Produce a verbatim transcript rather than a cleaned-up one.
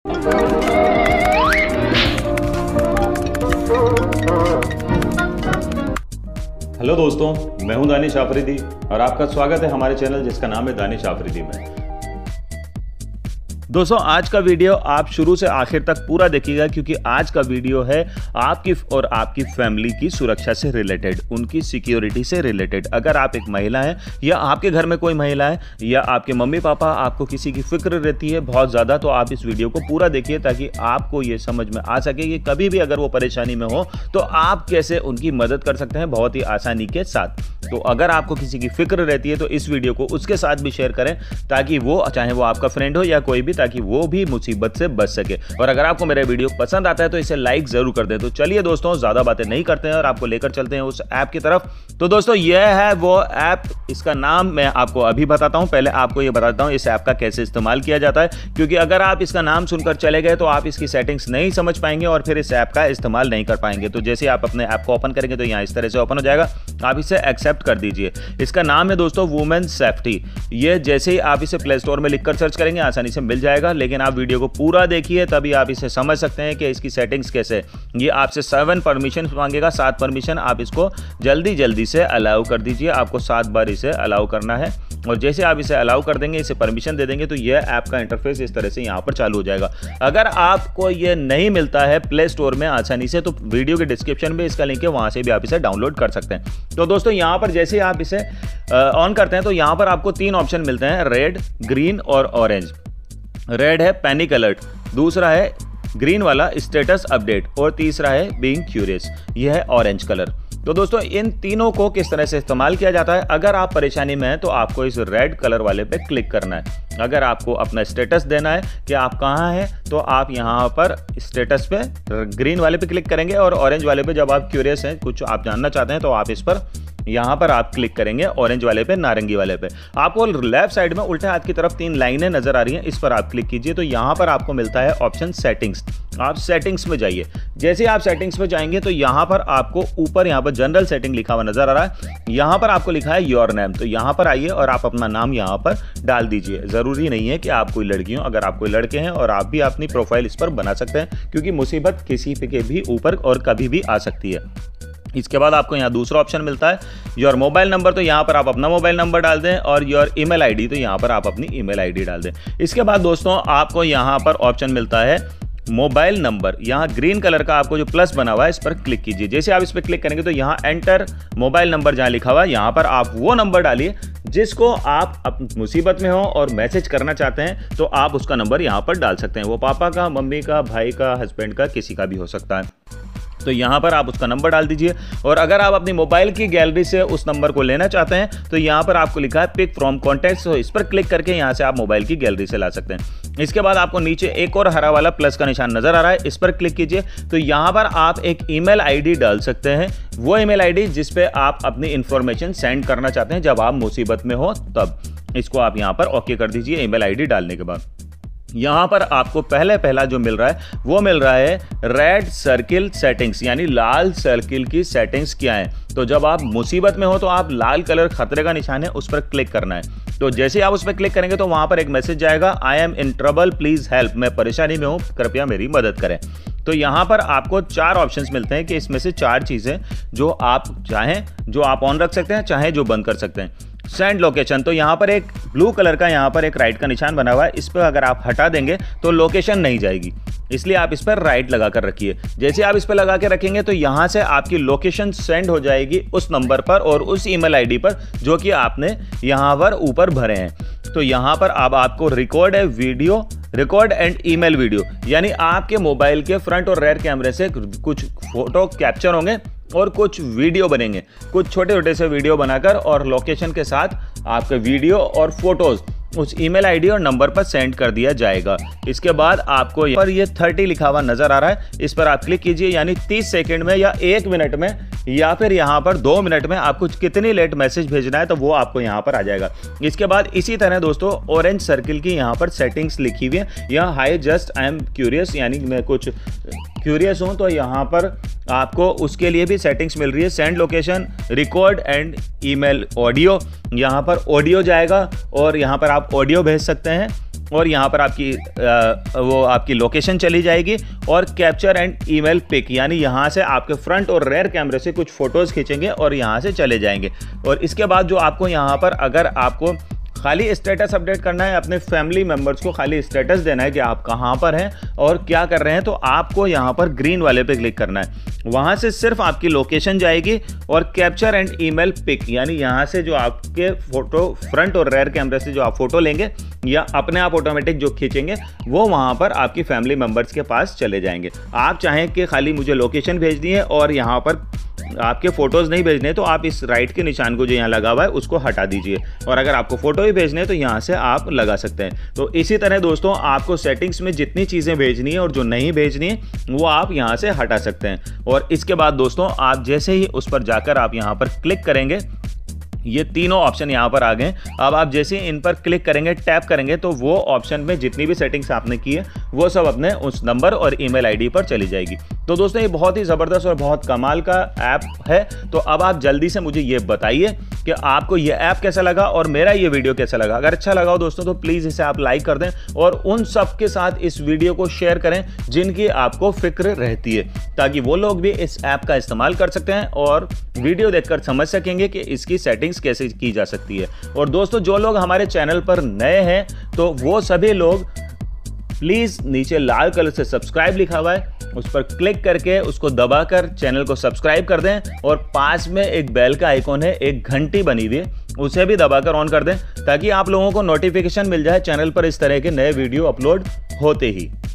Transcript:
Hello दोस्तों, मैं हूं दानिश आफरीदी और आपका स्वागत है हमारे चैनल जिसका नाम है दानिश आफरीदी में। दोस्तों, आज का वीडियो आप शुरू से आखिर तक पूरा देखिएगा क्योंकि आज का वीडियो है आपकी और आपकी फैमिली की सुरक्षा से रिलेटेड, उनकी सिक्योरिटी से रिलेटेड। अगर आप एक महिला हैं या आपके घर में कोई महिला है या आपके मम्मी पापा, आपको किसी की फिक्र रहती है बहुत ज़्यादा, तो आप इस वीडियो को पूरा देखिए ताकि आपको ये समझ में आ सके कि कभी भी अगर वो परेशानी में हो तो आप कैसे उनकी मदद कर सकते हैं बहुत ही आसानी के साथ। तो अगर आपको किसी की फिक्र रहती है तो इस वीडियो को उसके साथ भी शेयर करें ताकि वो, चाहे वो आपका फ्रेंड हो या कोई भी, ताकि वो भी मुसीबत से बच सके। और अगर आपको मेरा वीडियो पसंद आता है तो इसे लाइक जरूर कर दें। तो चलिए दोस्तों, ज्यादा बातें नहीं करते हैं और आपको लेकर चलते हैं उस ऐप की तरफ। तो दोस्तों, यह है वो ऐप, इसका नाम मैं आपको अभी बताता हूं। पहले आपको यह बताता हूं इस ऐप का कैसे इस्तेमाल किया जाता है, क्योंकि अगर आप इसका नाम सुनकर चले गए तो आप इसकी सेटिंग्स नहीं समझ पाएंगे और फिर इस ऐप का इस्तेमाल नहीं कर पाएंगे। तो जैसे आप अपने ऐप को ओपन करेंगे तो यहाँ इस तरह से ओपन हो जाएगा, आप इसे एक्सेप्ट कर दीजिए। इसका नाम है दोस्तों वुमेन सेफ्टी। ये जैसे ही आप इसे प्ले स्टोर में लिखकर सर्च करेंगे आसानी से मिल जाएगा, लेकिन आप वीडियो को पूरा देखिए तभी आप इसे समझ सकते हैं कि इसकी सेटिंग्स कैसे। ये आपसे सेवन परमिशन मांगेगा, सात परमिशन, आप इसको जल्दी जल्दी से अलाउ कर दीजिए। आपको सात बार इसे अलाउ करना है और जैसे आप इसे अलाउ कर देंगे, इसे परमिशन दे देंगे, तो यह ऐप का इंटरफेस इस तरह से यहाँ पर चालू हो जाएगा। अगर आपको ये नहीं मिलता है प्ले स्टोर में आसानी से तो वीडियो के डिस्क्रिप्शन में इसका लिंक है, वहाँ से भी आप इसे डाउनलोड कर सकते हैं। तो दोस्तों, यहाँ पर जैसे आप इसे ऑन करते हैं तो यहाँ पर आपको तीन ऑप्शन मिलते हैं, रेड, ग्रीन और ऑरेंज। रेड है पैनिक अलर्ट, दूसरा है ग्रीन वाला स्टेटस अपडेट और तीसरा है बीइंग क्यूरियस, यह है ऑरेंज कलर। तो दोस्तों, इन तीनों को किस तरह से इस्तेमाल किया जाता है, अगर आप परेशानी में हैं तो आपको इस रेड कलर वाले पे क्लिक करना है। अगर आपको अपना स्टेटस देना है कि आप कहाँ हैं तो आप यहाँ पर स्टेटस पे ग्रीन वाले पे क्लिक करेंगे और ऑरेंज वाले पे जब आप क्यूरियस हैं, कुछ आप जानना चाहते हैं, तो आप इस पर यहाँ पर आप क्लिक करेंगे, ऑरेंज वाले पे, नारंगी वाले पे। आपको लेफ्ट साइड में उल्टे हाथ की तरफ तीन लाइनें नजर आ रही हैं, इस पर आप क्लिक कीजिए तो यहाँ पर आपको मिलता है ऑप्शन सेटिंग्स। आप सेटिंग्स में जाइए। जैसे आप सेटिंग्स में जाएंगे तो यहाँ पर आपको ऊपर यहाँ पर जनरल सेटिंग लिखा हुआ नजर आ रहा है, यहाँ पर आपको लिखा है योर नेम। तो यहाँ पर आइए और आप अपना नाम यहाँ पर डाल दीजिए। जरूरी नहीं है कि आप कोई लड़की हो, अगर आप कोई लड़के हैं और आप भी अपनी प्रोफाइल इस पर बना सकते हैं, क्योंकि मुसीबत किसी के भी ऊपर और कभी भी आ सकती है। इसके बाद आपको यहाँ दूसरा ऑप्शन मिलता है योर मोबाइल नंबर, तो यहाँ पर आप अपना मोबाइल नंबर डाल दें, और योर ईमेल आईडी, तो यहाँ पर आप अपनी ईमेल आईडी डाल दें। इसके बाद दोस्तों, आपको यहाँ पर ऑप्शन मिलता है मोबाइल नंबर। यहाँ ग्रीन कलर का आपको जो प्लस बना हुआ है इस पर क्लिक कीजिए। जैसे आप इस पर क्लिक करेंगे तो यहाँ एंटर मोबाइल नंबर जहाँ लिखा हुआ है, यहाँ पर आप वो नंबर डालिए जिसको आप मुसीबत में हो और मैसेज करना चाहते हैं, तो आप उसका नंबर यहाँ पर डाल सकते हैं। वो पापा का, मम्मी का, भाई का, हस्बैंड का, किसी का भी हो सकता है। तो यहाँ पर आप उसका नंबर डाल दीजिए। और अगर आप अपनी मोबाइल की गैलरी से उस नंबर को लेना चाहते हैं तो यहाँ पर आपको लिखा है पिक फ्रॉम कॉन्टैक्ट्स, तो इस पर क्लिक करके यहाँ से आप मोबाइल की गैलरी से ला सकते हैं। इसके बाद आपको नीचे एक और हरा वाला प्लस का निशान नजर आ रहा है, इस पर क्लिक कीजिए तो यहाँ पर आप एक ईमेल आईडी डाल सकते हैं, वो ईमेल आईडी जिस पे आप अपनी इंफॉर्मेशन सेंड करना चाहते हैं जब आप मुसीबत में हो तब। इसको आप यहाँ पर ओके कर दीजिए ईमेल आईडी डालने के बाद। यहाँ पर आपको पहले पहला जो मिल रहा है वो मिल रहा है रेड सर्किल सेटिंग्स, यानी लाल सर्किल की सेटिंग्स क्या है। तो जब आप मुसीबत में हो तो आप लाल कलर खतरे का निशान है उस पर क्लिक करना है। तो जैसे आप उस पर क्लिक करेंगे तो वहां पर एक मैसेज जाएगा, I am in trouble please help, मैं परेशानी में हूं कृपया मेरी मदद करें। तो यहाँ पर आपको चार ऑप्शंस मिलते हैं कि इसमें से चार चीजें जो आप चाहें जो आप ऑन रख सकते हैं, चाहे जो बंद कर सकते हैं। सेंड लोकेशन, तो यहाँ पर एक ब्लू कलर का यहाँ पर एक राइट का निशान बना हुआ है, इस पर अगर आप हटा देंगे तो लोकेशन नहीं जाएगी, इसलिए आप इस पर राइट लगा कर रखिए। जैसे आप इस पर लगा के रखेंगे तो यहाँ से आपकी लोकेशन सेंड हो जाएगी उस नंबर पर और उस ईमेल आईडी पर जो कि आपने यहाँ पर ऊपर भरे हैं। तो यहाँ पर अब आपको रिकॉर्ड है video, record and email video, यानी आपके मोबाइल के फ्रंट और रेयर कैमरे से कुछ फोटो कैप्चर होंगे और कुछ वीडियो बनेंगे, कुछ छोटे छोटे से वीडियो बनाकर और लोकेशन के साथ आपके वीडियो और फोटोज उस ईमेल आईडी और नंबर पर सेंड कर दिया जाएगा। इसके बाद आपको यहाँ पर ये तीस लिखा हुआ नजर आ रहा है, इस पर आप क्लिक कीजिए, यानी तीस सेकंड में या एक मिनट में या फिर यहाँ पर दो मिनट में आपको कितनी लेट मैसेज भेजना है तो वो आपको यहाँ पर आ जाएगा। इसके बाद इसी तरह दोस्तों ऑरेंज सर्किल की यहाँ पर सेटिंग्स लिखी हुई है, यहाँ hi just I am curious, यानी मैं कुछ क्यूरियस हूँ तो यहाँ पर आपको उसके लिए भी सेटिंग्स मिल रही है। Send location, record and email audio, यहाँ पर ऑडियो जाएगा और यहाँ पर आप ऑडियो भेज सकते हैं और यहाँ पर आपकी आ, वो आपकी लोकेशन चली जाएगी और कैप्चर एंड ईमेल पिक, यानी यहाँ से आपके फ्रंट और रेयर कैमरे से कुछ फ़ोटोज़ खींचेंगे और यहाँ से चले जाएंगे। और इसके बाद जो आपको यहाँ पर अगर आपको खाली स्टेटस अपडेट करना है, अपने फैमिली मेम्बर्स को खाली स्टेटस देना है कि आप कहाँ पर हैं और क्या कर रहे हैं, तो आपको यहाँ पर ग्रीन वाले पे क्लिक करना है। वहाँ से सिर्फ आपकी लोकेशन जाएगी और कैप्चर एंड ईमेल पिक, यानी यहाँ से जो आपके फ़ोटो फ्रंट और रेयर कैमरे से जो आप फ़ोटो लेंगे या अपने आप ऑटोमेटिक जो खींचेंगे वो वहाँ पर आपकी फैमिली मेम्बर्स के पास चले जाएंगे। आप चाहें कि खाली मुझे लोकेशन भेज दिए और यहाँ पर आपके फ़ोटोज़ नहीं भेजने, तो आप इस राइट के निशान को जो यहाँ लगा हुआ है उसको हटा दीजिए, और अगर आपको फ़ोटो ही भेजने तो यहाँ से आप लगा सकते हैं। तो इसी तरह दोस्तों आपको सेटिंग्स में जितनी चीज़ें भेजनी है और जो नहीं भेजनी है वो आप यहाँ से हटा सकते हैं। और इसके बाद दोस्तों आप जैसे ही उस पर जाकर आप यहाँ पर क्लिक करेंगे, ये तीनों ऑप्शन यहाँ पर आ गए। अब आप जैसे इन पर क्लिक करेंगे, टैप करेंगे, तो वो ऑप्शन में जितनी भी सेटिंग्स आपने की है वो सब अपने उस नंबर और ईमेल आईडी पर चली जाएगी। तो दोस्तों ये बहुत ही ज़बरदस्त और बहुत कमाल का ऐप है। तो अब आप जल्दी से मुझे ये बताइए कि आपको ये ऐप कैसा लगा और मेरा ये वीडियो कैसा लगा। अगर अच्छा लगा हो दोस्तों तो प्लीज़ इसे आप लाइक कर दें और उन सब के साथ इस वीडियो को शेयर करें जिनकी आपको फिक्र रहती है, ताकि वो लोग भी इस ऐप का इस्तेमाल कर सकते हैं और वीडियो देखकर समझ सकेंगे कि इसकी सेटिंग्स कैसे की जा सकती है। और दोस्तों जो लोग हमारे चैनल पर नए हैं तो वो सभी लोग प्लीज़ नीचे लाल कलर से सब्सक्राइब लिखा हुआ है उस पर क्लिक करके उसको दबाकर चैनल को सब्सक्राइब कर दें, और पास में एक बेल का आइकॉन है, एक घंटी बनी हुई है, उसे भी दबाकर ऑन कर दें ताकि आप लोगों को नोटिफिकेशन मिल जाए चैनल पर इस तरह के नए वीडियो अपलोड होते ही।